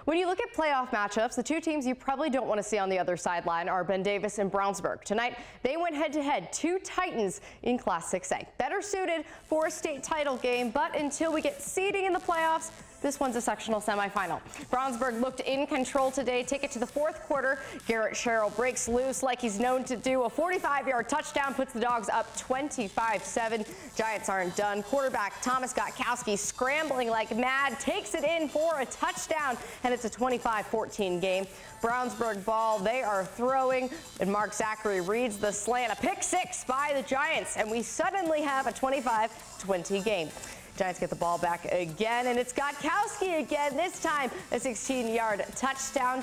When you look at playoff matchups, the two teams you probably don't want to see on the other sideline are Ben Davis and Brownsburg. Tonight, they went head-to-head, two Titans in Class 6A. Better suited for a state title game, but until we get seeding in the playoffs, this one's a sectional semifinal. Brownsburg looked in control today. Take it to the fourth quarter. Garrett Sherrill breaks loose like he's known to do. A 45-yard touchdown puts the Dogs up 25-7. Giants aren't done. Quarterback Thomas Gotkowski scrambling like mad, takes it in for a touchdown, and it's a 25-14 game. Brownsburg ball, they are throwing, and Mark Zachary reads the slant. A pick six by the Giants, and we suddenly have a 25-20 game. Giants get the ball back again, and it's Gotkowski again. This time, a 16-yard touchdown,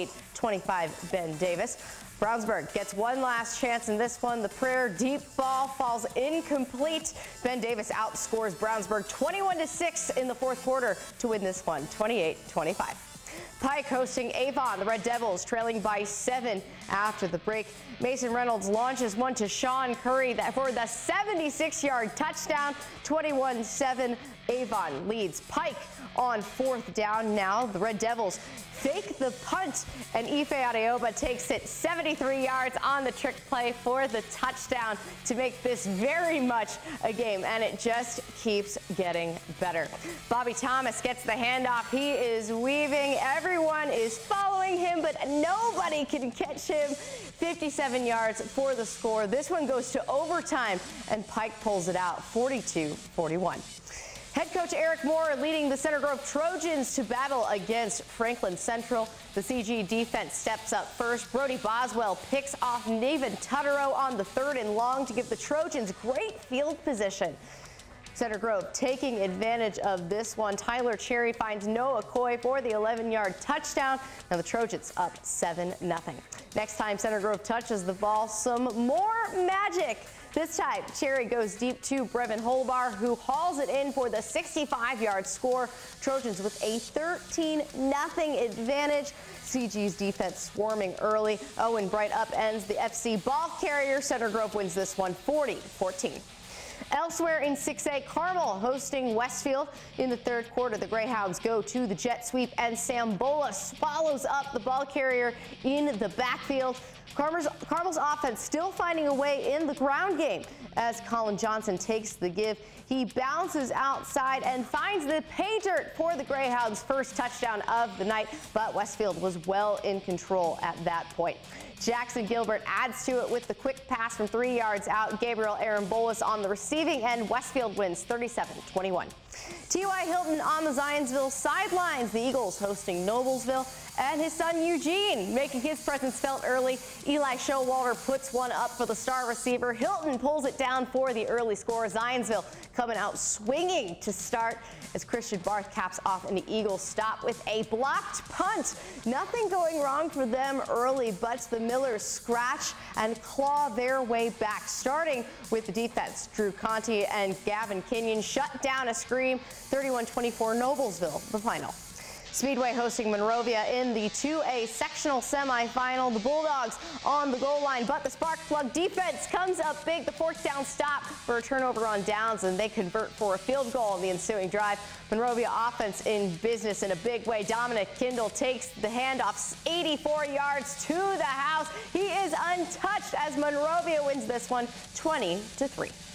28-25 Ben Davis. Brownsburg gets one last chance in this one. The prayer deep ball falls incomplete. Ben Davis outscores Brownsburg 21-6 in the fourth quarter to win this one, 28-25. Pike hosting Avon. The Red Devils trailing by 7 after the break. Mason Reynolds launches one to Sean Curry for the 76-yard touchdown. 21-7. Avon leads Pike on fourth down. Now the Red Devils fake the punt, and Ife Adeoba takes it 73 yards on the trick play for the touchdown to make this very much a game, and it just keeps getting better. Bobby Thomas gets the handoff. He is weaving. Everyone is following him, but nobody can catch him. 57 yards for the score. This one goes to overtime, and Pike pulls it out 42-41. Head coach Eric Moore leading the Center Grove Trojans to battle against Franklin Central. The CG defense steps up first. Brody Boswell picks off Naven Tutterow on the 3rd and long to give the Trojans great field position. Center Grove taking advantage of this one. Tyler Cherry finds Noah Coy for the 11-yard touchdown. Now the Trojans up 7-0. Next time Center Grove touches the ball, some more magic. This time, Cherry goes deep to Brevin Holbar, who hauls it in for the 65-yard score. Trojans with a 13-0 advantage. CG's defense swarming early. Owen Bright upends the FC ball carrier. Center Grove wins this one 40-14. Elsewhere in 6A, Carmel hosting Westfield in the third quarter. The Greyhounds go to the jet sweep, and Sambola follows up the ball carrier in the backfield. Carmel's offense still finding a way in the ground game as Colin Johnson takes the give. He bounces outside and finds the pay dirt for the Greyhounds' first touchdown of the night, but Westfield was well in control at that point. Jackson Gilbert adds to it with the quick pass from 3 yards out. Gabriel Arambolas on the receiving end. Westfield wins 37-21. T.Y. Hilton on the Zionsville sidelines. The Eagles hosting Noblesville, and his son Eugene making his presence felt early. Eli Showalter puts one up for the star receiver. Hilton pulls it down for the early score. Zionsville coming out swinging to start as Christian Barth caps off an Eagles stop with a blocked punt. Nothing going wrong for them early, but the Millers scratch and claw their way back, starting with the defense. Drew Conti and Gavin Kenyon shut down a scream. 31-24 Noblesville, the final. Speedway hosting Monrovia in the 2A sectional semifinal. The Bulldogs on the goal line, but the spark plug defense comes up big. The fourth down stop for a turnover on downs, and they convert for a field goal on the ensuing drive. Monrovia offense in business in a big way. Dominic Kindle takes the handoff 84 yards to the house. He is untouched as Monrovia wins this one 20-3.